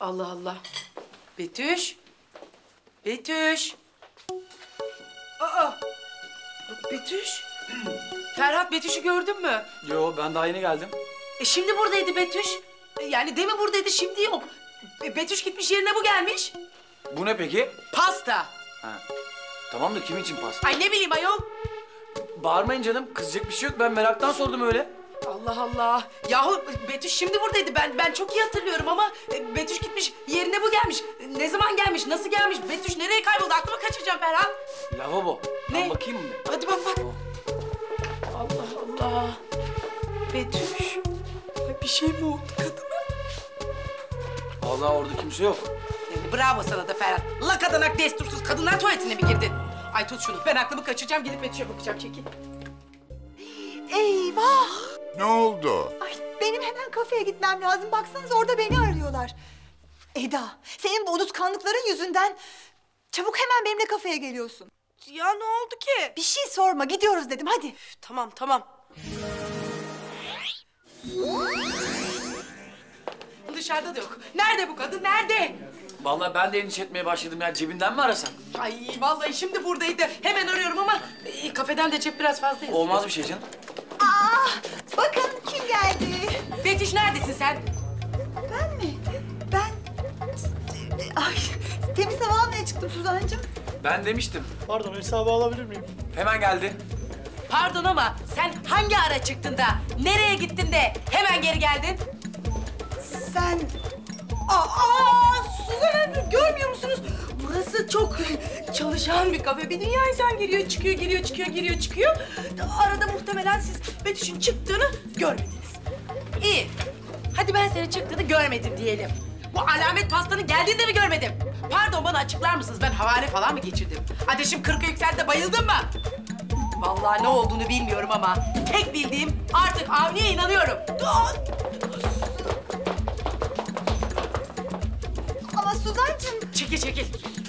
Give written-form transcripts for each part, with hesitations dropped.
Allah Allah. Betüş. Betüş. Aa. Betüş. Ferhat, Betüş'ü gördün mü? Yo, ben daha yeni geldim. Şimdi buradaydı Betüş. Yani demin buradaydı, şimdi yok. Betüş gitmiş, yerine bu gelmiş. Bu ne peki? Pasta. Ha. Tamam da kimin için pasta? Ay ne bileyim ayol. Bağırmayın canım, kızacak bir şey yok. Ben meraktan sordum öyle. Allah Allah. Yahu Betüş şimdi buradaydı. Ben çok iyi hatırlıyorum ama Betüş gitmiş, yerine bu gelmiş. Ne zaman gelmiş, nasıl gelmiş? Betüş nereye kayboldu? Aklımı kaçıracağım Ferhat. Lavabo. Ne? Ben bakayım mı? Hadi bak bak. Allah Allah. Betüş. Bir şey mi oldu kadına? Vallahi orada kimse yok. Yani bravo sana da Ferhat. La kadanak destursuz, kadınlar tuvaletine mi girdin? Ay tut şunu. Ben aklımı kaçıracağım. Gidip Betüş'e bakacağım. Çekil. Eyvah! Ne oldu? Ay benim hemen kafeye gitmem lazım. Baksanıza orada beni arıyorlar. Eda, senin bu unutkanlıkların yüzünden çabuk hemen benimle kafeye geliyorsun. Ya ne oldu ki? Bir şey sorma, gidiyoruz dedim hadi. Tamam tamam. Dışarıda da yok. Nerede bu kadın? Nerede? Vallahi ben de endişe etmeye başladım ya. Cebinden mi arasak? Ay vallahi şimdi buradaydı. Hemen arıyorum ama kafeden de cep biraz fazla yazıyor. Olmaz bir şey canım. Aa, bakın kim geldi. Betüş neredesin sen? Ben mi? Ben... Ay, temiz hava almaya çıktım Suzancığım. Ben demiştim. Pardon, hesabı alabilir miyim? Hemen geldi. Pardon ama sen hangi ara çıktın da, nereye gittin de hemen geri geldin? Sen... Suzan Hanım görmüyor musunuz? Burası çok çalışan bir kafe. Bir dünya insan giriyor, çıkıyor, giriyor, çıkıyor, giriyor, çıkıyor. Arada muhtemelen siz Betüş'ün çıktığını görmediniz. İyi. Hadi ben senin çıktığını görmedim diyelim. Bu alamet pastanın geldiğini de mi görmedim? Pardon, bana açıklar mısınız? Ben havale falan mı geçirdim? Ateşim 40'a yükseldi de bayıldım mı? Vallahi ne olduğunu bilmiyorum ama tek bildiğim artık Avni'ye inanıyorum. Ama Suzancığım... Çekil, çekil.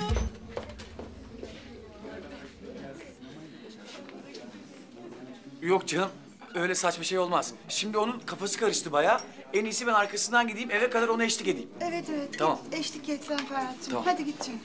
Yok canım. Öyle saçma şey olmaz. Şimdi onun kafası karıştı bayağı. En iyisi ben arkasından gideyim, eve kadar ona eşlik edeyim. Evet evet. Tamam. Eşlik et sen Ferhat'cığım. Tamam. Hadi git canım.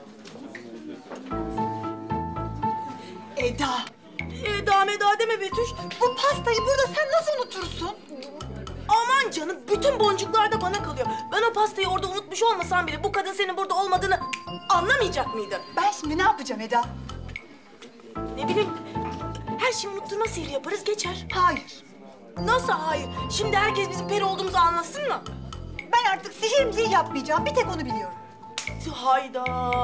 Eda. Eda deme Betüş. Bu pastayı burada sen nasıl unutursun? Aman canım, bütün boncuklar da bana kalıyor. Ben o pastayı orada unutmuş olmasam bile bu kadın senin burada olmadığını anlamayacak mıydı? Ben şimdi ne yapacağım Eda? Ne bileyim, her şeyi unutturma sihri yaparız geçer. Hayır. Nasıl hayır? Şimdi herkes bizim peri olduğumuzu anlasın mı? Ben artık sihir yapmayacağım. Bir tek onu biliyorum. Hayda.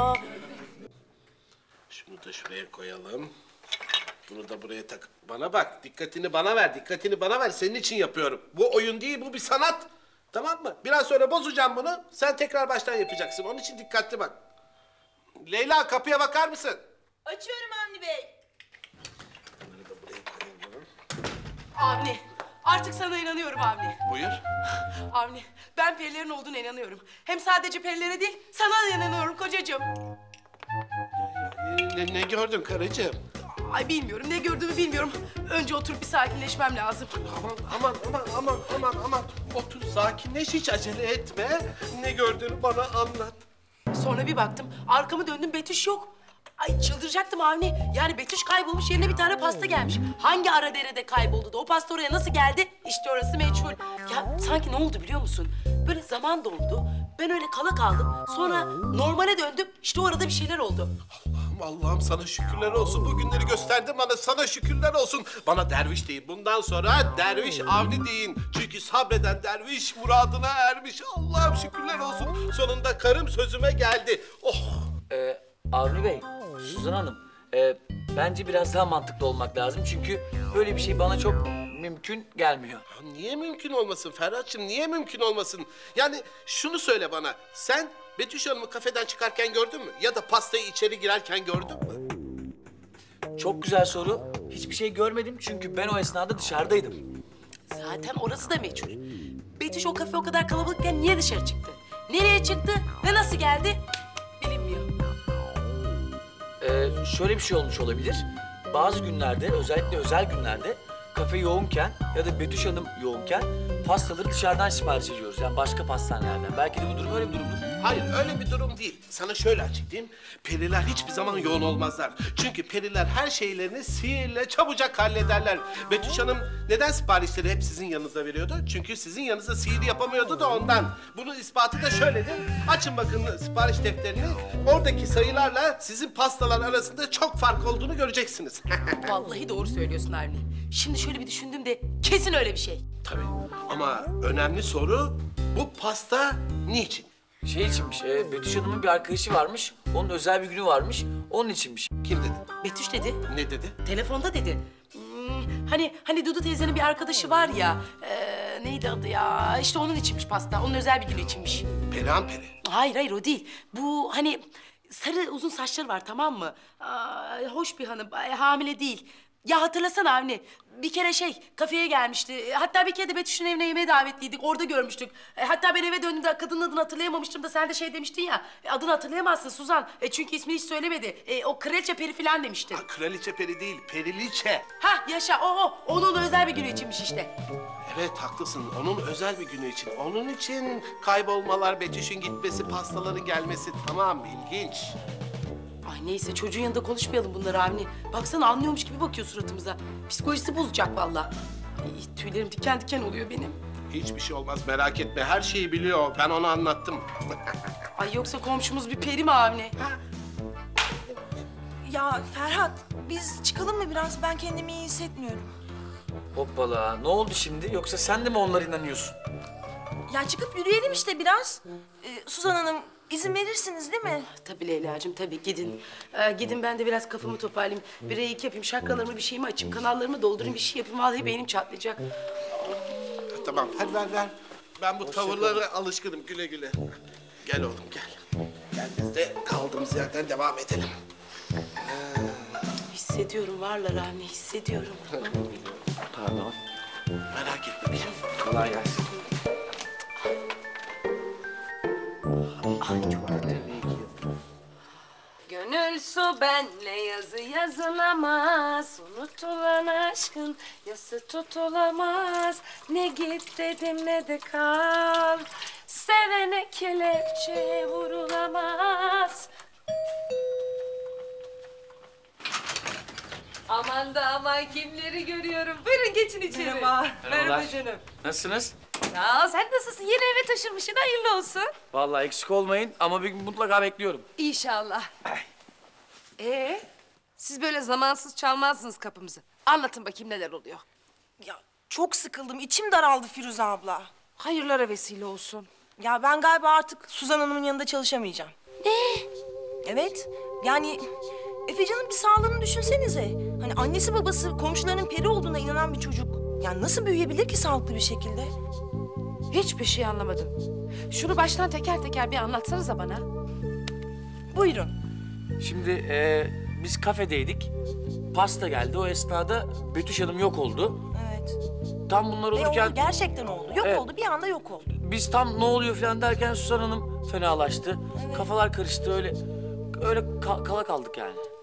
Şunu da şuraya koyalım. Bunu da buraya tak. Bana bak, dikkatini bana ver, dikkatini bana ver. Senin için yapıyorum. Bu oyun değil, bu bir sanat. Tamam mı? Biraz sonra bozacağım bunu. Sen tekrar baştan yapacaksın. Onun için dikkatli bak. Leyla, kapıya bakar mısın? Açıyorum Avni Bey. Bunları da buraya koyalım. Avni, artık sana inanıyorum Avni. Buyur. Avni, ben perilerin olduğuna inanıyorum. Hem sadece perilere değil, sana da inanıyorum kocacığım. Ne gördün karıcığım? Ay bilmiyorum, ne gördüğümü bilmiyorum. Önce oturup bir sakinleşmem lazım. Aman. Otur, sakinleş, hiç acele etme. Ne gördüğünü bana anlat. Sonra bir baktım, arkamı döndüm, Betüş yok. Ay çıldıracaktım Avni. Yani Betüş kaybolmuş, yerine bir tane pasta gelmiş. Hangi ara derede kayboldu da o pasta oraya nasıl geldi? İşte orası meçhul. Ya sanki ne oldu biliyor musun? Böyle zaman dondu. Ben öyle kala kaldım. Sonra normale döndüm. İşte o arada bir şeyler oldu. Allah'ım sana şükürler olsun. Bu günleri gösterdin bana. Sana şükürler olsun. Bana derviş deyin. Bundan sonra derviş Avni deyin. Çünkü sabreden derviş muradına ermiş. Allah'ım şükürler olsun. Sonunda karım sözüme geldi. Oh! Avni Bey, Suzan Hanım. Bence biraz daha mantıklı olmak lazım. Çünkü böyle bir şey bana çok mümkün gelmiyor. Ya niye mümkün olmasın Ferhat'cığım? Niye mümkün olmasın? Yani şunu söyle bana. Sen Betüş Hanım'ı kafeden çıkarken gördün mü? Ya da pastayı içeri girerken gördün mü? Çok güzel soru. Hiçbir şey görmedim çünkü ben o esnada dışarıdaydım. Zaten orası da meçhul. Betüş o kafe o kadar kalabalıkken niye dışarı çıktı? Nereye çıktı ve nasıl geldi? Bilinmiyor. Şöyle bir şey olmuş olabilir. Bazı günlerde, özellikle özel günlerde kafe yoğunken ya da Betüş Hanım yoğunken pastaları dışarıdan sipariş ediyoruz. Yani başka pastanelerden. Belki de bu durum öyle bir durumdur. Hayır, öyle bir durum değil. Sana şöyle açıklayayım. Periler hiçbir zaman yoğun olmazlar. Çünkü periler her şeylerini sihirle çabucak hallederler. Betüş Hanım neden siparişleri hep sizin yanınızda veriyordu? Çünkü sizin yanınızda sihir yapamıyordu da ondan. Bunun ispatı da şöyledir. Açın bakın sipariş defterini. Oradaki sayılarla sizin pastalar arasında çok fark olduğunu göreceksiniz. Vallahi doğru söylüyorsun Avni. Şimdi şöyle bir düşündüm de kesin öyle bir şey. Tabii. Ama önemli soru bu pasta niçin? Şey içinmiş, Betüş Hanım'ın bir arkadaşı varmış. Onun özel bir günü varmış. Onun içinmiş. Kim dedi? Betüş dedi. Ne dedi? Telefonda dedi. Hani Dudu teyzenin bir arkadaşı var ya. Neydi adı ya? İşte onun içinmiş pasta. Onun özel bir günü içinmiş. Perihan Peri. Hayır o değil. Bu hani sarı uzun saçları var, tamam mı? Hoş bir hanım, hamile değil. Ya hatırlasana Avni, bir kere kafeye gelmişti. Hatta bir kere de Betüş'ün evine yemeğe davetliydik, orada görmüştük. Hatta ben eve döndüğümde kadının adını hatırlayamamıştım da sen de demiştin ya. Adını hatırlayamazsın Suzan. Çünkü ismini hiç söylemedi. O kraliçe Peri falan demişti. Ha, kraliçe Peri değil, Periliçe. Hah yaşa, onun özel bir günü içinmiş işte. Evet haklısın. Onun özel bir günü için. Onun için kaybolmalar, Betüş'ün gitmesi, pastaların gelmesi tamam ilginç. Ay neyse, çocuğun yanında konuşmayalım bunları Avni. Baksana anlıyormuş gibi bakıyor suratımıza. Psikolojisi bozacak vallahi. Ay, tüylerim diken diken oluyor benim. Hiçbir şey olmaz merak etme. Her şeyi biliyor. Ben ona anlattım. Ay yoksa komşumuz bir peri mi Avni? Ya Ferhat, biz çıkalım mı biraz? Ben kendimi iyi hissetmiyorum. Hoppala, ne oldu şimdi? Yoksa sen de mi onlara inanıyorsun? Ya çıkıp yürüyelim işte biraz. Suzan Hanım, izin verirsiniz değil mi? Tabii Leyla'cığım, tabii gidin. Gidin, ben de biraz kafamı toparlayayım. Bir reik yapayım, şarkılarımı bir şeyimi açayım, kanallarımı doldurayım, bir şey yapayım. Vallahi beynim çatlayacak. Tamam hadi ver. Ben bu tavırlara alışkınım. Güle güle. Gel oğlum gel. Gel biz de kaldığımız yerden devam edelim. Hissediyorum varlar Avni, hissediyorum. Pardon. Merak etme benim. Kolay gelsin. Ay çok kötü. Gönül su benle yazı yazılamaz. Unutulan aşkın yası tutulamaz. Ne git dedim ne de kal. Sevene kelepçe vurulamaz. Aman da aman kimleri görüyorum. Buyurun geçin içeri. Merhaba canım. Nasılsınız? Sağ ol. Sen nasılsın? Yeni eve taşınmışsın. Hayırlı olsun. Vallahi eksik olmayın ama bir gün mutlaka bekliyorum. İnşallah. Siz böyle zamansız çalmazsınız kapımızı. Anlatın bakayım neler oluyor. Ya çok sıkıldım, içim daraldı Firuze abla. Hayırlara vesile olsun. Ya ben galiba artık Suzan Hanım'ın yanında çalışamayacağım. Ne? Evet, yani Efecan'ın bir sağlığını düşünsenize. Hani annesi babası komşularının peri olduğuna inanan bir çocuk. Yani nasıl büyüyebilir ki sağlıklı bir şekilde? Hiçbir şey anlamadım. Şunu baştan teker teker bir anlatsanıza bana. Buyurun. Şimdi biz kafedeydik. Pasta geldi. O esnada Betüş Hanım yok oldu. Evet. Tam bunlar Oldu, olurken gerçekten oldu. Yok Evet. oldu, bir anda yok oldu. biz tam ne oluyor falan derken Suzan Hanım fenalaştı. Kafalar karıştı öyle kala kaldık yani.